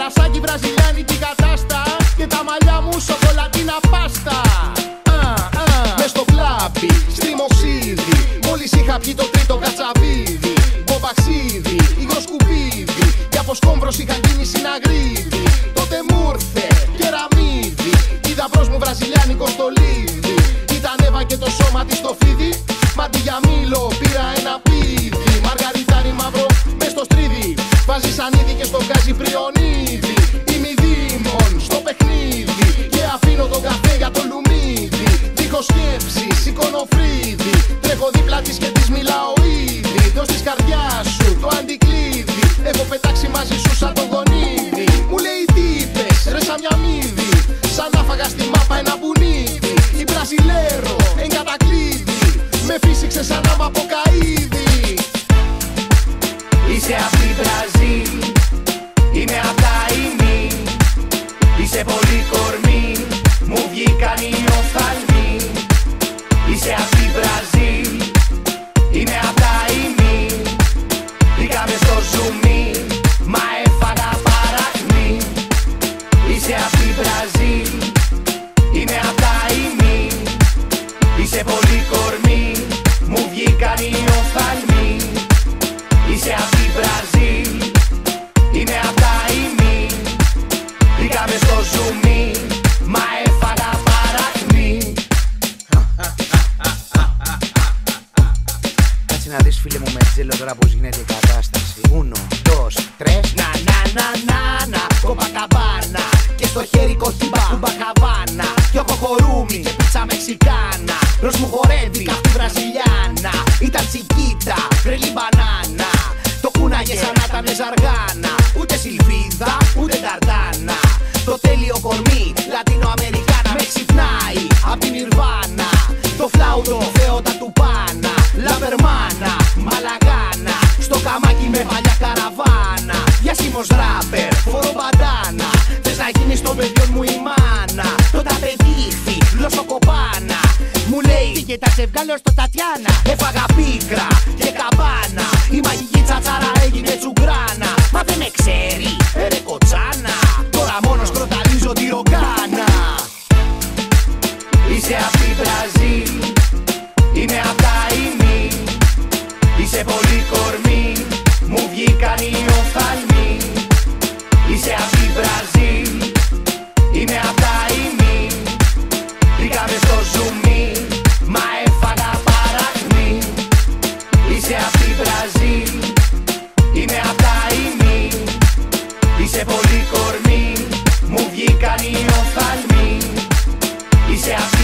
Κερασάκι βραζιλιάνικη κατάστα και τα μαλλιά μου σοκολατίνα πάστα. Μες στο κλάμπι, στριμοξίδι, μόλις είχα πιει το τρίτο κατσαβίδι. Μπομπαξίδι, υγροσκουπίδι, κι από σκόμπρος είχα γίνει συναγρίδι. Τότε μου ήρθε κεραμίδι, είδα μπρος μου βραζιλιάνικο στολίδι. Ήταν Εύα και το σώμα της στο φίδι, μα αντί για μήλο πήρα ένα πίδι. Μαργαριτάρι μαύρο μες στο στρίδι, βάζει σανίδι και στο γκάζι πριονίδι. Είμαι δήμον στο παιχνίδι και αφήνω τον καφέ για το λουμίδι. Δίχως σκέψη, σηκώνω φρύδι, τρέχω δίπλα της και της μιλάω ήδη. Δώσ' της καρδιάς σου το αντικλείδι, έχω πετάξει μαζί σου σαν το γονίδι. Μου λέει τι είπες ρε σαν μια μύδι, σαν να φάγα στη μάπα ένα μπουνίδι. Η Μπραζιλέρο εν κατακλείδη, με φύσηξε σαν να μ' αποκαίδη. Είσαι απ' την Μπραζίλ, είμαι απ' τα ημί. Είσαι πολύ κορμί, μου βγήκαν οι οφθαλμοί. Είσαι απ' την Μπραζίλ, είμαι απ' τα ημί. Μπήκαμε στο ζουμί, μα έφαγα παρακμή. Είσαι απ' την Μπραζίλ, είμαι απ' τα ημί. Είσαι πολύ κορμί, μου βγήκαν οι οφθαλμοί. Είσαι απ' την Μπραζίλ, είμαι απ' τα ημί. Μπήκαμε στο ζουμί, μα έφαγα παρακμή. Κάτσε να δεις φίλε μου Μετζέλο τώρα πως γίνεται η κατάσταση. 1, 2, 3. Να να να να να, κοπακαμπάνα. Και στο χέρι κοχύμπα κουμπακαβάνα. Κι έχω χορούμι και πίτσα μεξικάνα. Μπρος μου χορεύει καυτή βραζιλιάνα. Ήταν τσικίτα, τρελή μπανάνα. Το κούναγε σαν να ήταν ζαργάνα. Ούτε σιλβίδα, ούτε ταρτάνα. Το τέλειο κορμί, Λατινοαμερικάνα. Με ξυπνάει απ' την Ιρβάνα. Το φλάουτο, θέοτα του πάνα. Λαμπερμάνα, μαλαγάνα. Στο καμάκι με παλιά καραβάνα. Διάσημος ράπερ, φορώ μπαντάνα. Θες να γίνεις των παιδιών μου η μάνα. Το ταπεδίχθη, γλωσσοκοπάνα. Μου λέει φύγε τα σε βγάλω στο Τατιάνα. Έφαγα πίκρα και καμπάνα. Η μαγική τσατσάρα έγινε τσουγκράνα. Μα δεν με ξέρει, ρε κοτσάνα. Τώρα μόνος κροταλίζω τη ρογκάνα. Είσαι απ' την Μπραζίλ, είμαι απ' τα ημί. Είσαι πολύ κορμί, μου βγήκαν οι οφθαλμοί. Είσαι απ' την Μπραζίλ, είμαι απ' τα ημί. Μπήκαμε στο ζουμί, μα έφαγα παρακμή. Είσαι απ' την Μπραζίλ, είμαι απ' τα ημί. Είσαι πολύ κορμί, μου βγήκαν οι οφθαλμοί. Είσαι απ'